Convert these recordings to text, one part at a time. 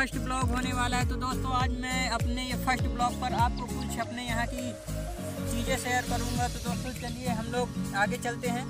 First blog होने वाला है। तो दोस्तों आज मैं अपने ये फर्स्ट ब्लॉग पर आपको कुछ अपने यहाँ की चीज़ें शेयर करूँगा। तो दोस्तों चलिए हम लोग आगे चलते हैं।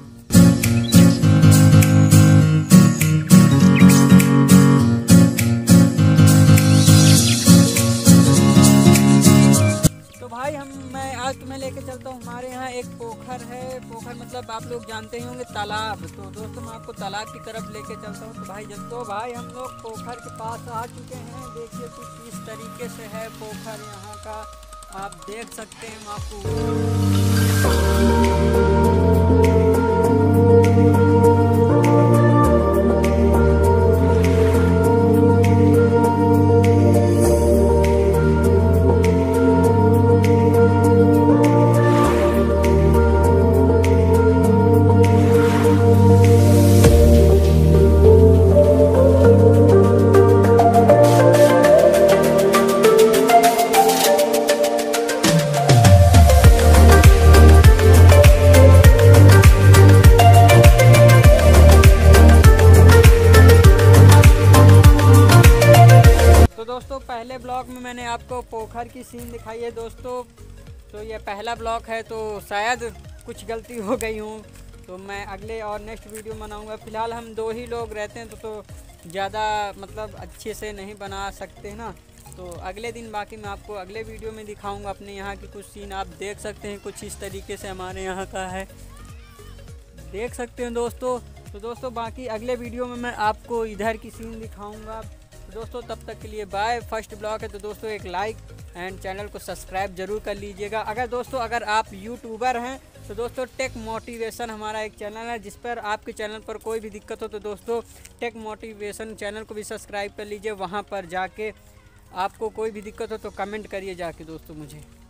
तो भाई मैं आज तुम्हें लेके चलता हूँ। हमारे यहाँ एक पोखर है। पोखर मतलब आप लोग जानते ही होंगे तालाब। तो दोस्तों मैं आपको तालाब की तरफ लेके चलता हूँ। तो भाई हम लोग पोखर के पास आ चुके हैं। देखिए कुछ इस तरीके से है पोखर यहाँ का, आप देख सकते हैं। हम आपको दोस्तों पहले ब्लॉग में मैंने आपको पोखर की सीन दिखाई है दोस्तों। तो ये पहला ब्लॉग है, तो शायद कुछ गलती हो गई हूँ। तो मैं अगले और नेक्स्ट वीडियो बनाऊँगा। फ़िलहाल हम 2 ही लोग रहते हैं तो ज़्यादा मतलब अच्छे से नहीं बना सकते ना। तो अगले दिन बाकी मैं आपको अगले वीडियो में दिखाऊँगा अपने यहाँ की कुछ सीन। आप देख सकते हैं कुछ इस तरीके से हमारे यहाँ का है, देख सकते हैं दोस्तों। तो दोस्तों बाकी अगले वीडियो में मैं आपको इधर की सीन दिखाऊँगा। दोस्तों तब तक के लिए बाय। फर्स्ट ब्लॉग है तो दोस्तों एक लाइक एंड चैनल को सब्सक्राइब जरूर कर लीजिएगा। अगर आप यूट्यूबर हैं तो दोस्तों टेक मोटिवेशन हमारा एक चैनल है, जिस पर आपके चैनल पर कोई भी दिक्कत हो तो दोस्तों टेक मोटिवेशन चैनल को भी सब्सक्राइब कर लीजिए। वहां पर जाके आपको कोई भी दिक्कत हो तो कमेंट करिए जाके दोस्तों मुझे।